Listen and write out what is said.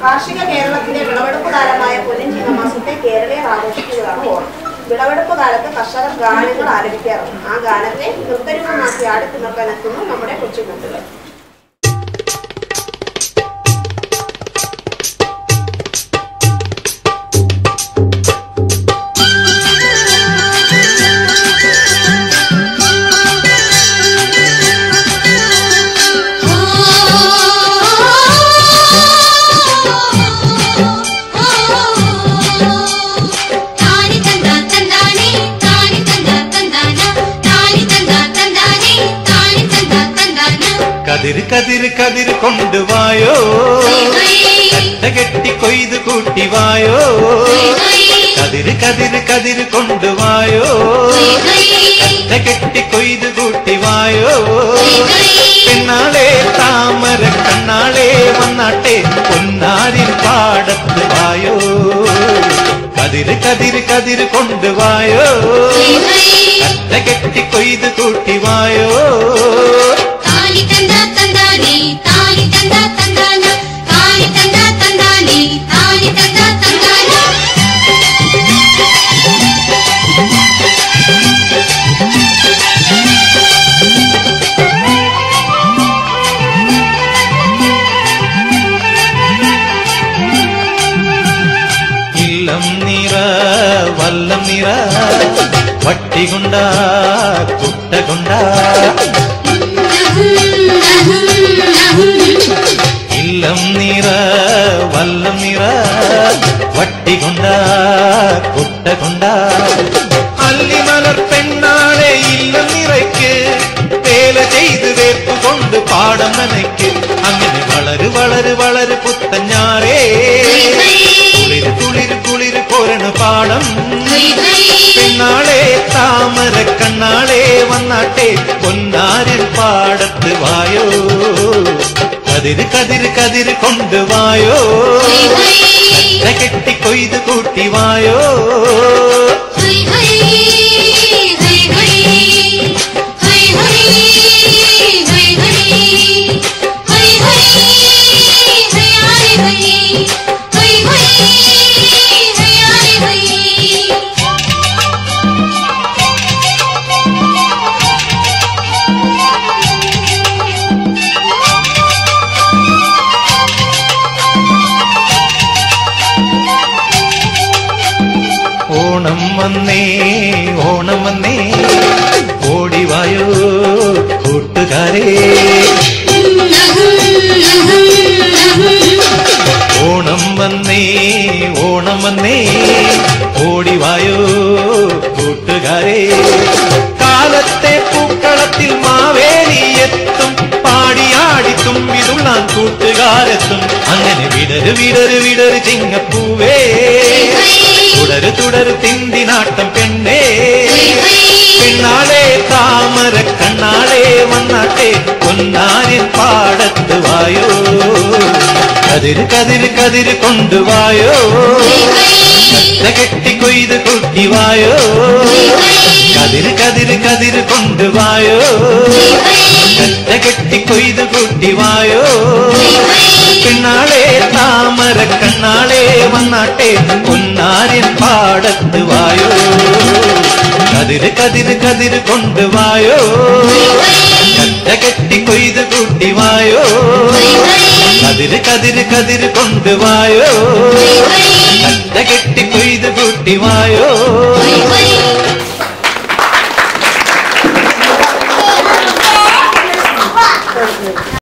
കാർഷിക കേരളത്തിന്റെ വിളവെടുപ്പ് കാലമായ പൊന്നിൻ ചിങ്ങമാസത്തെ കേരളീയർ ആഘോഷിക്കുന്നതാണ് ഓണം. വിളവെടുപ്പ് കാലത്ത് കർഷകർ ഗാനങ്ങൾ ആലപിക്കാറുണ്ട്. ആ ഗാനത്തെ നൃത്തരൂപമാക്കി ആടിത്തിണർക്കാനെത്തുന്നു നമ്മുടെ കൊച്ചുകുട്ടികൾ. കതിര് കതിര് കതിര് കൊണ്ടുവായോ, കെട്ടി കൊയ്ത് കൂട്ടിവായോ. കതിര് കതിര് കതിര് കൊണ്ടുവായോ, കെട്ടി കൊയ്ത് കൂട്ടിവായോ. പെണ്ണാളെ താമര കണ്ണാളെ വന്നാട്ടെ പൊന്നാരിൻ പാടത്ത് വായോ. കതിര് കതിര് കതിര് കൊണ്ടുവായോ, കെട്ടി കൊയ്ത് കൂട്ടിവായോ. ഇല്ലം നിറ വല്ലം നിറ വട്ടികൊണ്ട കുട്ടകൊണ്ട. ഇല്ലം നിറ വല്ലം നിറ വട്ടികൊണ്ട കുട്ടകൊണ്ട. അല്ലിമലർ പെണ്ണാളെ ഇല്ലം നിറയ്ക്ക് വേല ചെയ്ത് വേപ്പ് കൊണ്ട് പാടം നനയ്ക്ക്. അങ്ങനെ വളര് വളര് വളര് പുത്തഞ്ഞാറേ കുളിര് കുളിര് കുളിര് പോരണ പാടം. പെണ്ണാളെ താമര കണ്ണാളെ വന്നാട്ടെ പൊന്നാരിൻ പാടത്ത് വായോ. കതിര് കതിര് കതിര് കൊണ്ടുവായോ, കെട്ടി കൊയ്ത് കൂട്ടിവായോ. ഓണം വന്നേ ഓണം വന്നേ ഓടിവായോ കൂട്ടുകാരേ. ഓണം വന്നേ ഓണം വന്നേ ഓടിവായോ കൂട്ടുകാരേ. കാലത്തെ പൂക്കളത്തിൽ മാവേലി എത്തും, പാടിയാടി തുമ്പിതുള്ളാൻ കൂട്ടുകാരെത്തും. അങ്ങനെ വിടര് വിടര് വിടര് ചിങ്ങപ്പൂവേ, തുടരു തുടരു തിന്തിനാട്ടം പെണ്ണേ. പെണ്ണാളെ താമര കണ്ണാളെ വന്നാട്ടെ പൊന്നാരിൻ പാടത്ത് വായോ. കതിര് കതിര് കതിര് കൊണ്ടുവായോ, കെട്ടി കൊയ്ത് കൂട്ടിവായോ. കതിര് കതിര് കതിര് കൊണ്ടുവായോ, കെട്ടി കൊയ്ത് കൂട്ടിവായോ. പെണ്ണാളെ താമര കണ്ണാളെ വന്നാട്ടെ പൊന്നാരിൻ പാടത്ത് വായോ. കതിര് കതിര് കതിര് കൊണ്ടുവായോ, കെട്ടി കൊയ്ത് കൂട്ടിവായോ. കതിര് കതിര് കതിര് കൊണ്ടുവായോ, കെട്ടി കൊയ്ത് കൂട്ടിവായോ.